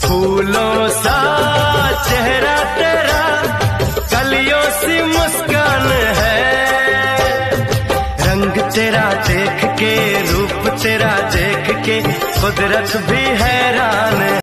फूलों सा चेहरा तेरा, कलियों सी मुस्कान है। रंग तेरा देख के, रूप तेरा देख के, कुदरत भी हैरान है।